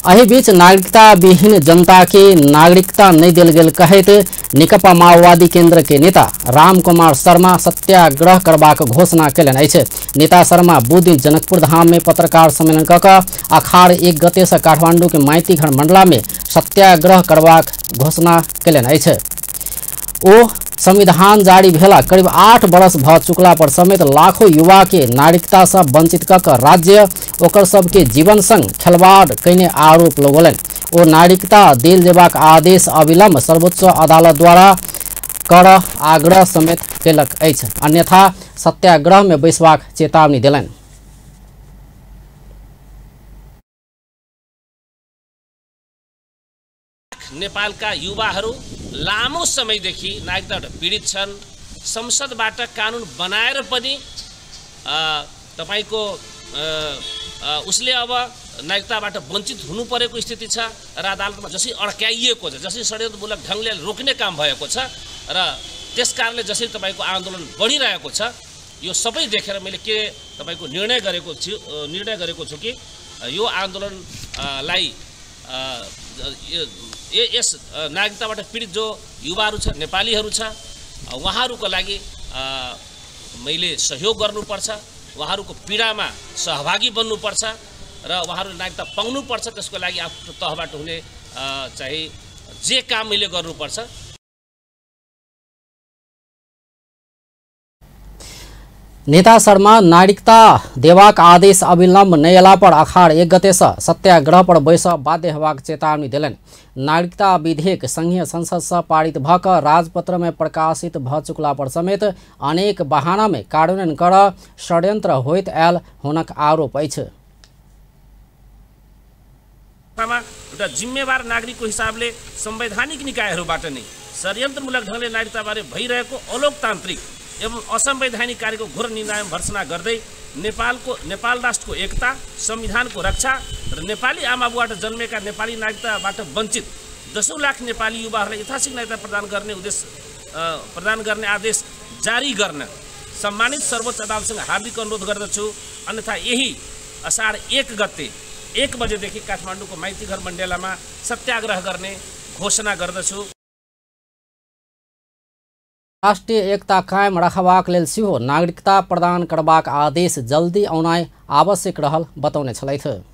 एही बीच नागरिकता विहीन जनता के नागरिकता नहीं दिल गेल कहत नेकपा माओवादी केंद्र के नेता रामकुमार शर्मा सत्याग्रह करबाक घोषणा कयलनि अछि। नेता शर्मा बुध दिन जनकपुर धाम में पत्रकार सम्मेलन कऽ अखाड़ 1 गते से काठमांडू के माइती घर मंडला में सत्याग्रह करबाक घोषणा कयलनि अछि। ओ संविधान जारी भेला करीब 8 बरस भ चुकला पर समेत लाखों युवा के नागरिकता से वंचित कऽ राज्य ओकर सबके जीवन संग खिलवाड़ कयने आरोप लगौलनि। ओ नागरिकता देल जेबाक आदेश अविलंब सर्वोच्च अदालत द्वारा कर आग्रह समेत कयलक अछि, अन्यथा सत्याग्रह में बैसबाक चेतावनी देलनि। नेपालका युवाहरू लामो समयदेखि नागरिकताबाट पीडित छन्। संसदबाट कानुन बनाएर पनि तपाईको उसले अब नागरिकताबाट वञ्चित हुनु परेको स्थिति छ र अदालतमा जसरी अड्काइएको छ, जसरी षड्यन्त्रमूलक ढङ्गले रोक्ने काम भएको छ र त्यसकारणले जसरी तपाईको आन्दोलन बढिरहेको छ, यो सबै देखेर मैले के तपाईको निर्णय गरेको छु कि यो आन्दोलनलाई यस नागरिकताबाट पीडित जो युवाहरू छ, नेपालीहरू छ, उहाँहरूको लागि मैले सहयोग गर्नुपर्छ, उहाँहरूको पीडामा सहभागी बन्नुपर्छ र उहाँहरूले नागरिकता पाउनुपर्छ। त्यसको लागि आफ्नो तहबाट हुने चाहिँ जे काम मैले गर्नुपर्छ। नेता शर्मा नागरिकता देवाक आदेश अविलंब नहीं अयला पर अखाड़ 1 गते से सत्याग्रह पर बैस बाध्य हेबाक चेतावनी दिलनि। नागरिकता विधेयक संघीय संसद से पारित भ क राजपत्र में प्रकाशित भ चुकला पर समेत अनेक बहाना में कार्यान्वयन कर षड्यंत्र होइत आयल हुनक आरोप अछि। एउटा जिम्मेवार नागरिकको हिसाबले संवैधानिक निकायहरूबाट नै षड्यन्त्रमूलक ढङ्गले नागरिकताबारे भइरहेको अलोकतान्त्रिक एवं असंवैधानिक कार्यको घोर निन्दा भर्त्सना गर्दै नेपाल राष्ट्रको एकता, संविधानको रक्षा र नेपाली आमाबुबाट जन्मेका नेपाली नागरिकताबाट वञ्चित 10 लाख नेपाली युवाहरूलाई यथाशीघ्र नागरिकता प्रदान गर्ने आदेश जारी गर्न सम्मानित सर्वोच्च अदालतसँग हार्दिक अनुरोध गर्दछु। अन्यथा यही असार 1 गते 1 बजेदेखि काठमाडौँको माइती घर मण्डेलामा सत्याग्रह गर्ने घोषणा गर्दछु। राष्ट्रीय एकता कायम रखबाक लेल सेहो नागरिकता प्रदान करबाक आदेश जल्दी आउनाइ आवश्यक रहल बतौने छलथि।